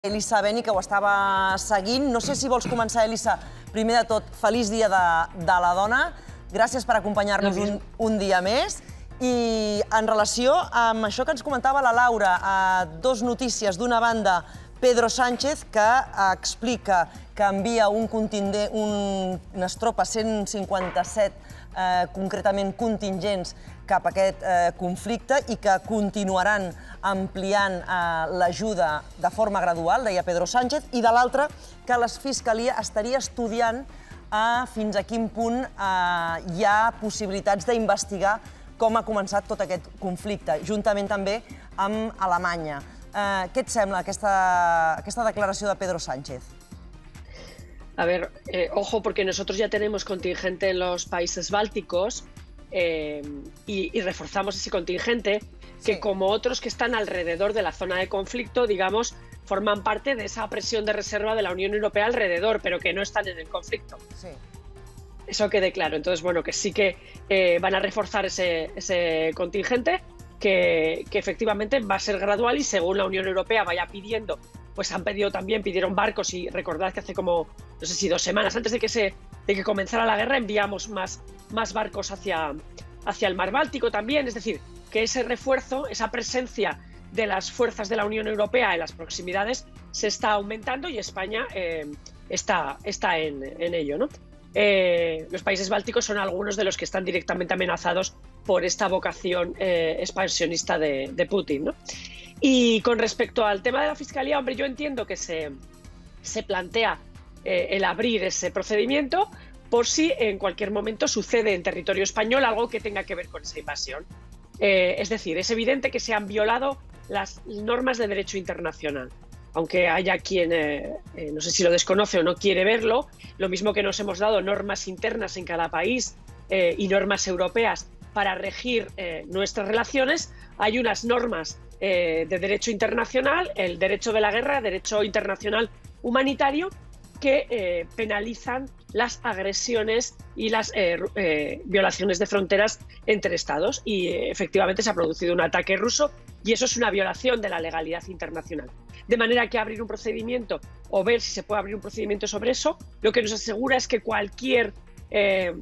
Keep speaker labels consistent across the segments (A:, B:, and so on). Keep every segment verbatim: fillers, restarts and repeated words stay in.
A: Elisa Beni, que ho estava seguint. No sé si vols començar, Elisa. Primer de tot, feliç dia de, de la dona. Gràcies per acompanyar-nos un, un dia més. I en relació amb això que ens comentava la Laura, eh, dos notícies. D'una banda, Pedro Sánchez, que explica que envia un contingent, un, unes tropes, cent cinquanta-set eh, concretament contingents cap a aquest eh, conflicte i que continuaran ampliant eh, l'ajuda de forma gradual, deia Pedro Sánchez, i de l'altra, que la Fiscalia estaria estudiant eh, fins a quin punt eh, hi ha possibilitats d'investigar com ha començat tot aquest conflicte, juntament també amb Alemanya. Eh, què et sembla aquesta, aquesta declaració de Pedro Sánchez?
B: A ver, eh, ojo, porque nosotros ya tenemos contingente en los países bálticos eh, y, y reforzamos ese contingente que, sí, como otros que están alrededor de la zona de conflicto, digamos, forman parte de esa presión de reserva de la Unión Europea alrededor, pero que no están en el conflicto. Sí. Eso quede claro. Entonces, bueno, que sí que eh, van a reforzar ese, ese contingente, que, que efectivamente va a ser gradual y según la Unión Europea vaya pidiendo, pues han pedido también, pidieron barcos y recordad que hace como, no sé si dos semanas antes de que, se, de que comenzara la guerra enviamos más, más barcos hacia, hacia el mar Báltico también. Es decir, que ese refuerzo, esa presencia de las fuerzas de la Unión Europea en las proximidades se está aumentando y España eh, está, está en, en ello, ¿no? Eh, los países bálticos son algunos de los que están directamente amenazados por esta vocación eh, expansionista de, de Putin, ¿no? Y con respecto al tema de la Fiscalía, hombre, yo entiendo que se, se plantea eh, el abrir ese procedimiento por si en cualquier momento sucede en territorio español algo que tenga que ver con esa invasión. Eh, es decir, es evidente que se han violado las normas de derecho internacional. Aunque haya quien, eh, eh, no sé si lo desconoce o no quiere verlo, lo mismo que nos hemos dado normas internas en cada país eh, y normas europeas para regir eh, nuestras relaciones, hay unas normas eh, de derecho internacional, el derecho de la guerra, derecho internacional humanitario, que eh, penalizan las agresiones y las eh, eh, violaciones de fronteras entre estados. Y eh, efectivamente se ha producido un ataque ruso y eso es una violación de la legalidad internacional. De manera que abrir un procedimiento o ver si se puede abrir un procedimiento sobre eso, lo que nos asegura es que cualquier eh,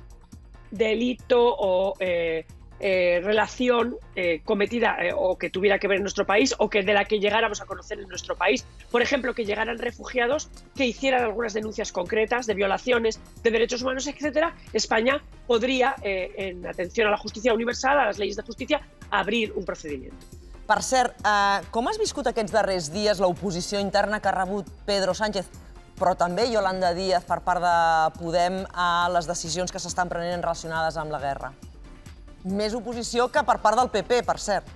B: delito o eh, eh, relación eh, cometida eh, o que tuviera que ver en nuestro país o que de la que llegáramos a conocer en nuestro país, por ejemplo, que llegaran refugiados que hicieran algunas denuncias concretas de violaciones de derechos humanos, etcétera, España podría, eh, en atención a la justicia universal, a las leyes de justicia, abrir un procedimiento.
A: Per cert, eh, com has viscut aquests darrers dies l'oposició interna que ha rebut Pedro Sánchez, però també Yolanda Díaz per part de Podem a les decisions que s'estan prenent relacionades amb la guerra? Més oposició que per part del P P, per cert.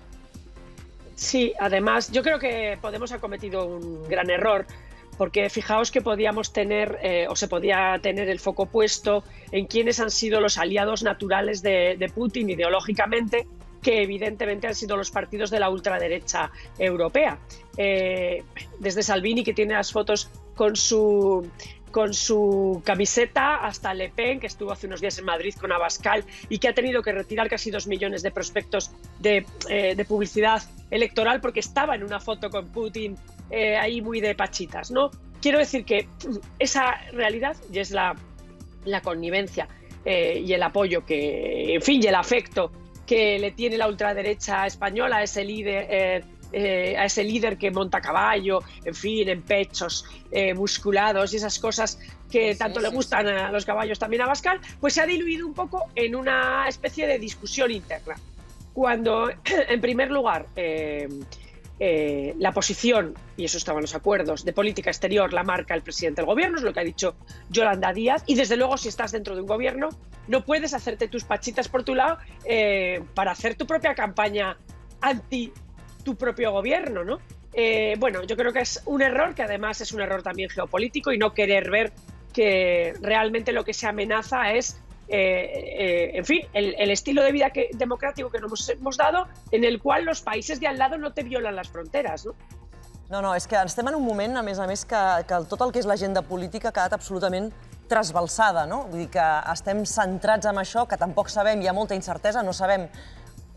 B: Sí, además, yo creo que Podemos ha cometido un gran error, porque fijaos que podíamos tener, eh, o se podía tener el foco puesto en quiénes han sido los aliados naturales de, de Putin ideológicamente, que evidentemente han sido los partidos de la ultraderecha europea. Eh, desde Salvini, que tiene las fotos con su, con su camiseta, hasta Le Pen, que estuvo hace unos días en Madrid con Abascal y que ha tenido que retirar casi dos millones de prospectos de, eh, de publicidad electoral porque estaba en una foto con Putin eh, ahí muy de pachitas, ¿no? Quiero decir que esa realidad, y es la, la connivencia eh, y el apoyo que, en fin, y el afecto que le tiene la ultraderecha española a ese líder, eh, eh, a ese líder que monta a caballo, en fin, en pechos eh, musculados y esas cosas que tanto sí, le gustan sí, sí. a los caballos también a Abascal, pues se ha diluido un poco en una especie de discusión interna. Cuando, en primer lugar, eh, eh, la posición, y eso estaba en los acuerdos, de política exterior la marca el presidente del gobierno, es lo que ha dicho Yolanda Díaz, y desde luego si estás dentro de un gobierno no puedes hacerte tus pachitas por tu lado eh, para hacer tu propia campaña anti tu propio gobierno, ¿no? Eh, bueno, yo creo que es un error, que además es un error también geopolítico y no querer ver que realmente lo que se amenaza es Eh, eh, en fin, el, el estilo de vida que, democrático que nos hemos dado, en el cual los países de al lado no te violan las fronteras, no?
A: No, no, és que estem en un moment, a més a més, que, que tot el que és l'agenda política ha quedat absolutament trasbalsada, no? Vull dir que estem centrats en això, que tampoc sabem, hi ha molta incertesa, no sabem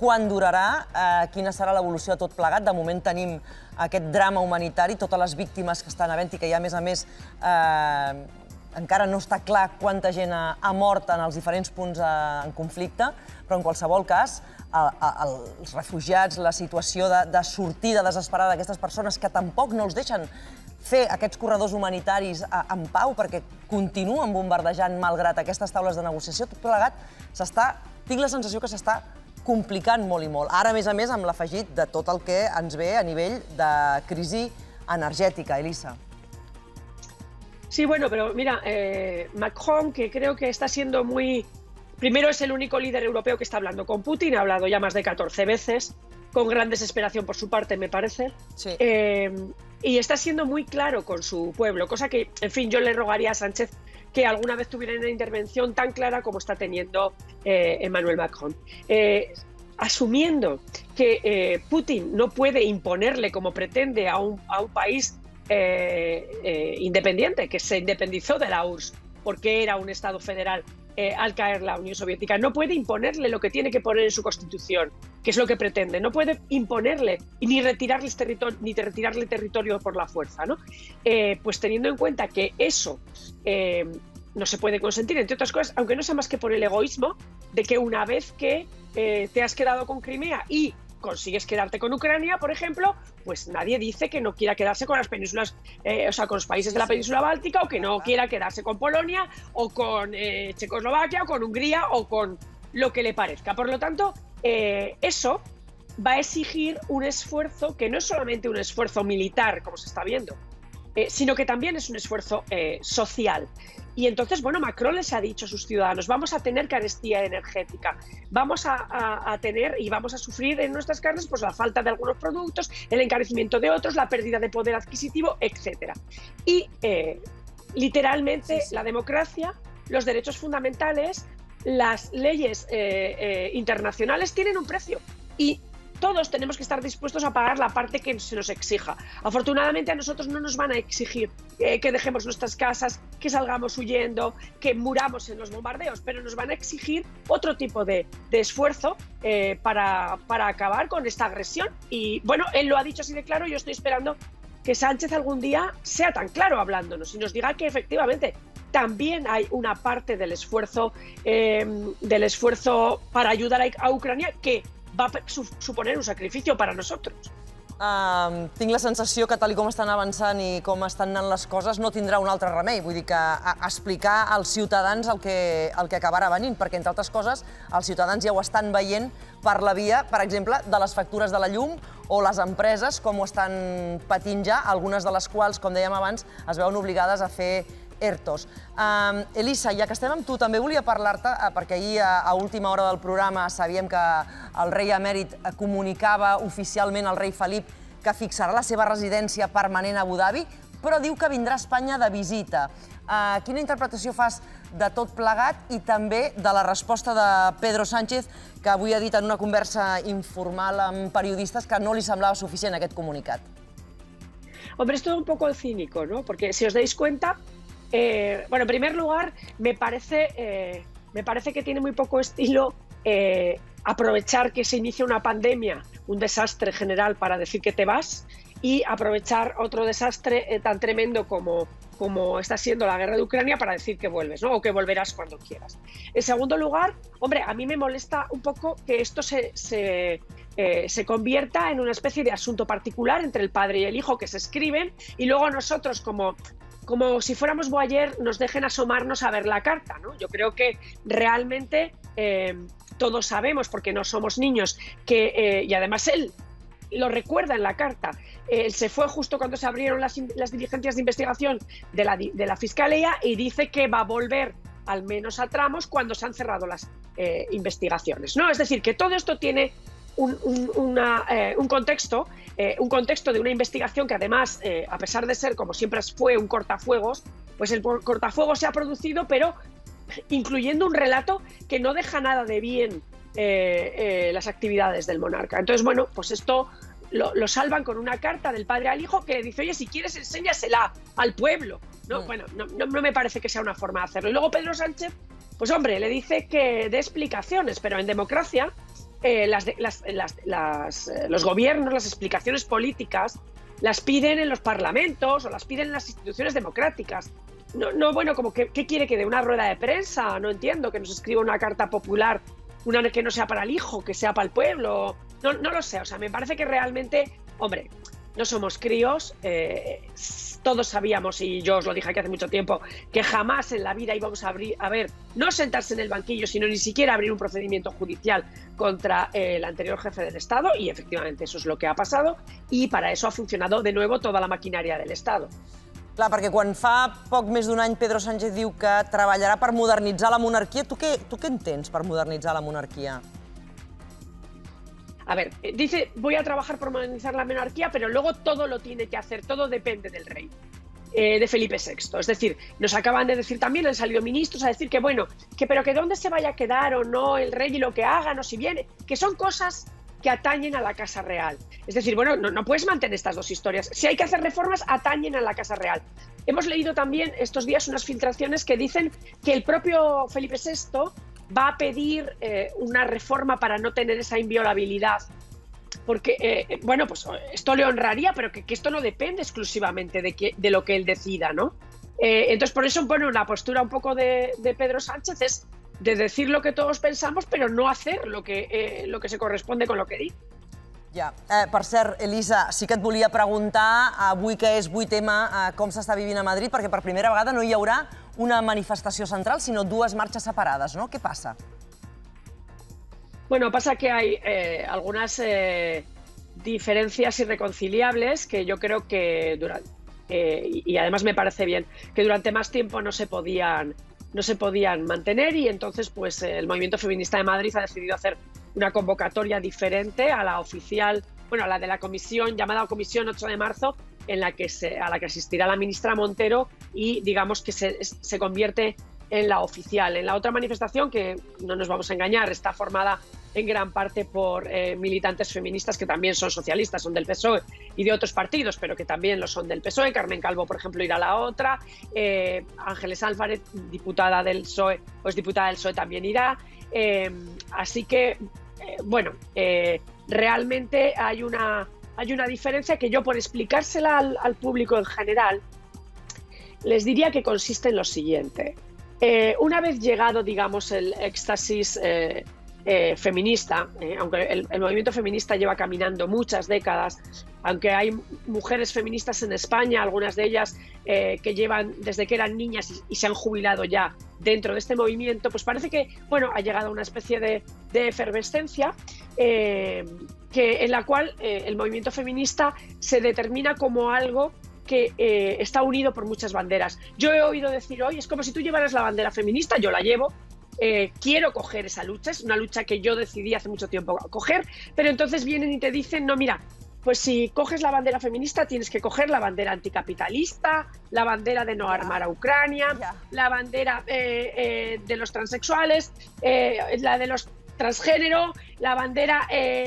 A: Quan durarà? Eh, quina serà l'evolució de tot plegat? De moment tenim aquest drama humanitari, totes les víctimes que estan havent-hi, que ja, a més a més, eh, encara no està clar quanta gent ha, ha mort en els diferents punts eh, en conflicte, però en qualsevol cas, el, el, els refugiats, la situació de, de sortida desesperada d'aquestes persones que tampoc no els deixen fer aquests corredors humanitaris en pau perquè continuen bombardejant malgrat aquestes taules de negociació, tot plegat s'està, tinc la sensació que s'està complicant molt i molt. Ara, a més a més, amb l'afegit de tot el que ens ve a nivell de crisi energètica. Elisa.
B: Sí, bueno, pero mira, eh, Macron, que creo que está siendo muy... Primero es el único líder europeo que está hablando con Putin, ha hablado ya más de catorce veces, con gran desesperación por su parte, me parece. Sí. Eh, y está siendo muy claro con su pueblo, cosa que, en fin, yo le rogaría a Sánchez que alguna vez tuviera una intervención tan clara como está teniendo eh, Emmanuel Macron. Eh, asumiendo que eh, Putin no puede imponerle como pretende a un, a un país eh, eh, independiente, que se independizó de la U R S S porque era un Estado federal eh, al caer la Unión Soviética, no puede imponerle lo que tiene que poner en su Constitución, que es lo que pretende, no puede imponerle ni retirarle territorio, ni retirarle territorio por la fuerza, ¿no? Eh, pues teniendo en cuenta que eso eh, no se puede consentir, entre otras cosas, aunque no sea más que por el egoísmo de que una vez que eh, te has quedado con Crimea y consigues quedarte con Ucrania, por ejemplo, pues nadie dice que no quiera quedarse con las penínsulas, eh, o sea, con los países de la península báltica, o que no quiera quedarse con Polonia, o con eh, Checoslovaquia, o con Hungría, o con lo que le parezca. Por lo tanto, eh, eso va a exigir un esfuerzo que no es solamente un esfuerzo militar, como se está viendo, eh, sino que también es un esfuerzo eh, social. Y entonces, bueno, Macron les ha dicho a sus ciudadanos, vamos a tener carestía energética, vamos a, a, a tener y vamos a sufrir en nuestras carnes pues, la falta de algunos productos, el encarecimiento de otros, la pérdida de poder adquisitivo, etcétera. Y eh, literalmente sí, sí. la democracia, los derechos fundamentales, las leyes eh, eh, internacionales tienen un precio y todos tenemos que estar dispuestos a pagar la parte que se nos exija. Afortunadamente a nosotros no nos van a exigir eh, que dejemos nuestras casas, que salgamos huyendo, que muramos en los bombardeos, pero nos van a exigir otro tipo de, de esfuerzo eh, para, para acabar con esta agresión. Y bueno, él lo ha dicho así de claro, yo estoy esperando que Sánchez algún día sea tan claro hablándonos y nos diga que efectivamente también hay una parte del esfuerzo, eh, del esfuerzo para ayudar a, a Ucrania que va a suponer un sacrificio para nosotros.
A: Uh, tinc la sensació que tal com estan avançant i com estan anant les coses no tindrà un altre remei, vull dir que a, a explicar als ciutadans el que, el que acabarà venint, perquè entre altres coses els ciutadans ja ho estan veient per la via, per exemple, de les factures de la llum o les empreses com ho estan patint ja, algunes de les quals, com dèiem abans, es veuen obligades a fer ERTOs. Um, Elisa, ja que estem amb tu, també volia parlar-te, perquè ahir a, a última hora del programa sabíem que el rei emèrit comunicava oficialment al rei Felip que fixarà la seva residència permanent a Abu Dhabi, però diu que vindrà a Espanya de visita. Uh, quina interpretació fas de tot plegat i també de la resposta de Pedro Sánchez, que avui ha dit en una conversa informal amb periodistes que no li semblava suficient aquest comunicat?
B: Hombre, es todo un poco cínico, ¿no? Porque si os dais cuenta, Eh, bueno, en primer lugar, me parece, eh, me parece que tiene muy poco estilo eh, aprovechar que se inicia una pandemia, un desastre general para decir que te vas y aprovechar otro desastre eh, tan tremendo como, como está siendo la guerra de Ucrania para decir que vuelves, ¿no? O que volverás cuando quieras. En segundo lugar, hombre, a mí me molesta un poco que esto se, se, eh, se convierta en una especie de asunto particular entre el padre y el hijo que se escriben y luego nosotros como... como si fuéramos Boyer, nos dejen asomarnos a ver la carta, ¿no? Yo creo que realmente eh, todos sabemos, porque no somos niños, que, eh, y además él lo recuerda en la carta, él se fue justo cuando se abrieron las, las diligencias de investigación de la, de la Fiscalía y dice que va a volver al menos a tramos cuando se han cerrado las eh, investigaciones, ¿no? Es decir, que todo esto tiene un, un, una, eh, un contexto Eh, un contexto de una investigación que además, eh, a pesar de ser, como siempre fue, un cortafuegos, pues el cortafuegos se ha producido, pero incluyendo un relato que no deja nada de bien eh, eh, las actividades del monarca. Entonces, bueno, pues esto lo, lo salvan con una carta del padre al hijo que dice, oye, si quieres enséñasela al pueblo, ¿no? Mm. Bueno, no, no, no me parece que sea una forma de hacerlo. Y luego Pedro Sánchez, pues hombre, le dice que dé explicaciones, pero en democracia eh, las, las, las, las, eh, los gobiernos, las explicaciones políticas, las piden en los parlamentos o las piden en las instituciones democráticas. No, no bueno, como que, ¿qué quiere que dé? ¿Una rueda de prensa? No entiendo, que nos escriba una carta popular, una que no sea para el hijo, que sea para el pueblo. No, no lo sé, o sea, me parece que realmente, hombre, no somos críos, eh, todos sabíamos, y yo os lo dije aquí hace mucho tiempo, que jamás en la vida íbamos a, abrir, a ver, no sentarse en el banquillo, sino ni siquiera abrir un procedimiento judicial contra eh, el anterior jefe del Estado, y efectivamente eso es lo que ha pasado, y para eso ha funcionado de nuevo toda la maquinaria del Estado.
A: Clar, perquè quan fa poc més d'un any Pedro Sánchez diu que treballarà per modernitzar la monarquia, tu què, tu què entens per modernitzar la monarquia?
B: A ver, dice, voy a trabajar por modernizar la monarquía, pero luego todo lo tiene que hacer, todo depende del rey, eh, de Felipe sexto. Es decir, nos acaban de decir también, han salido ministros a decir que bueno, que pero que dónde se vaya a quedar o no el rey y lo que hagan o si viene, que son cosas que atañen a la Casa Real. Es decir, bueno, no, no puedes mantener estas dos historias. Si hay que hacer reformas, atañen a la Casa Real. Hemos leído también estos días unas filtraciones que dicen que el propio Felipe sexto va a pedir eh, una reforma para no tener esa inviolabilidad. Porque, eh, bueno, pues esto le honraría, pero que, que esto no depende exclusivamente de, que, de lo que él decida, ¿no? Eh, entonces, por eso, bueno, la postura un poco de, de Pedro Sánchez es de decir lo que todos pensamos, però no hacer lo que, eh, lo que se corresponde con lo que dic.
A: Ja. Eh, per cert, Elisa, sí que et volia preguntar, avui que és vuit eme, eh, com s'està vivint a Madrid, perquè per primera vegada no hi haurà una manifestació central, sinó dues marxes separades, ¿no? Què passa?
B: Bueno, pasa que hay eh, algunas eh, diferencias irreconciliables que yo creo que durante, eh, y además me parece bien, que durante más tiempo no se podían no se podían mantener y entonces pues el Movimiento Feminista de Madrid ha decidido hacer una convocatoria diferente a la oficial, bueno, a la de la comisión, llamada Comisión ocho de marzo, en la que se, a la que asistirá la ministra Montero y digamos que se, se convierte en la oficial. En la otra manifestación, que no nos vamos a engañar, está formada en gran parte por eh, militantes feministas que también son socialistas, son del P S O E y de otros partidos, pero que también lo son del P S O E. Carmen Calvo, por ejemplo, irá a la otra. Eh, Ángeles Álvarez, diputada del P S O E, pues diputada del P S O E también irá. Eh, así que, eh, bueno, eh, realmente hay una, hay una diferencia que yo, por explicársela al, al público en general, les diría que consiste en lo siguiente. Eh, una vez llegado, digamos, el éxtasis eh, eh, feminista, eh, aunque el, el movimiento feminista lleva caminando muchas décadas, aunque hay mujeres feministas en España, algunas de ellas eh, que llevan desde que eran niñas y, y se han jubilado ya dentro de este movimiento, pues parece que, bueno, ha llegado una especie de, de efervescencia eh, que, en la cual eh, el movimiento feminista se determina como algo que eh, está unido por muchas banderas. Yo he oído decir hoy, es como si tú llevaras la bandera feminista, yo la llevo, eh, quiero coger esa lucha, es una lucha que yo decidí hace mucho tiempo coger, pero entonces vienen y te dicen, no, mira, pues si coges la bandera feminista tienes que coger la bandera anticapitalista, la bandera de no armar a Ucrania, yeah. la bandera eh, eh, de los transexuales, eh, la de los transgénero, la bandera,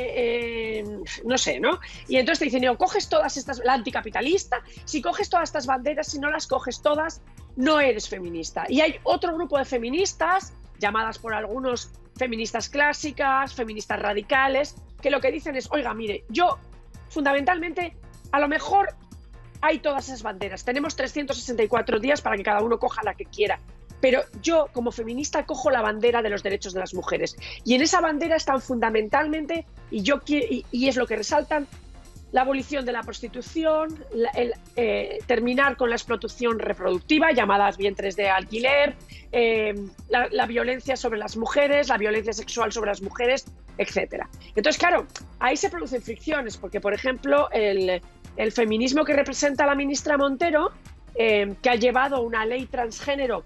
B: eh, eh, no sé, ¿no? Y entonces te dicen, no, coges todas estas, la anticapitalista, si coges todas estas banderas, si no las coges todas, no eres feminista. Y hay otro grupo de feministas, llamadas por algunos feministas clásicas, feministas radicales, que lo que dicen es, oiga, mire, yo fundamentalmente, a lo mejor hay todas esas banderas, tenemos trescientos sesenta y cuatro días para que cada uno coja la que quiera, pero yo, como feminista, cojo la bandera de los derechos de las mujeres. Y en esa bandera están fundamentalmente, y, yo, y, y es lo que resaltan, la abolición de la prostitución, la, el, eh, terminar con la explotación reproductiva, llamadas vientres de alquiler, eh, la, la violencia sobre las mujeres, la violencia sexual sobre las mujeres, etcétera. Entonces, claro, ahí se producen fricciones, porque, por ejemplo, el, el feminismo que representa la ministra Montero, eh, que ha llevado una ley transgénero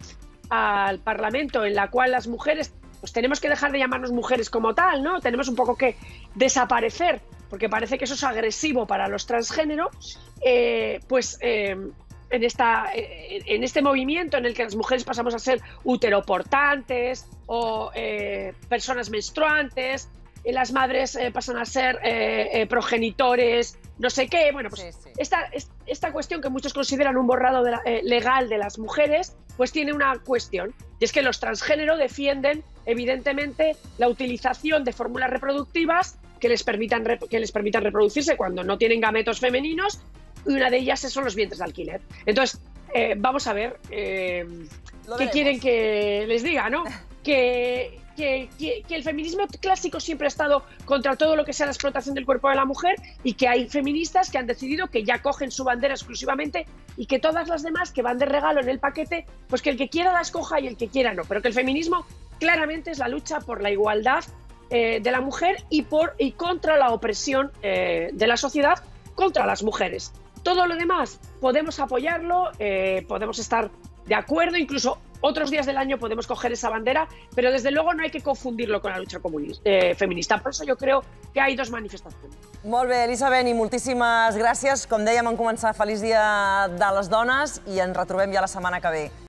B: al Parlamento en la cual las mujeres, pues tenemos que dejar de llamarnos mujeres como tal, ¿no? Tenemos un poco que desaparecer, porque parece que eso es agresivo para los transgénero, eh, pues eh, en, esta, eh, en este movimiento en el que las mujeres pasamos a ser uteroportantes o eh, personas menstruantes, y las madres eh, pasan a ser eh, eh, progenitores, no sé qué, bueno, pues sí, sí. Esta, esta cuestión que muchos consideran un borrado de la, eh, legal de las mujeres, pues tiene una cuestión, y es que los transgénero defienden evidentemente, la utilización de fórmulas reproductivas que les permitan, que les permitan reproducirse cuando no tienen gametos femeninos, y una de ellas son los vientres de alquiler. Entonces, eh, vamos a ver eh, qué quieren que les diga, ¿no? Que, que, que, que el feminismo clásico siempre ha estado contra todo lo que sea la explotación del cuerpo de la mujer, y que hay feministas que han decidido que ya cogen su bandera exclusivamente, y que todas las demás que van de regalo en el paquete, pues que el que quiera la escoja y el que quiera no. Pero que el feminismo claramente es la lucha por la igualdad eh, de la mujer y, por, y contra la opresión eh, de la sociedad contra las mujeres. Todo lo demás podemos apoyarlo, eh, podemos estar de acuerdo, incluso otros días del año podemos coger esa bandera, pero desde luego no hay que confundirlo con la lucha eh, feminista. Por eso yo creo que hay dos manifestacions.
A: Molt bé, Elisa Beni, moltíssimes gràcies. Com dèiem, en començar, feliç dia de les dones i ens retrobem ja la setmana que ve.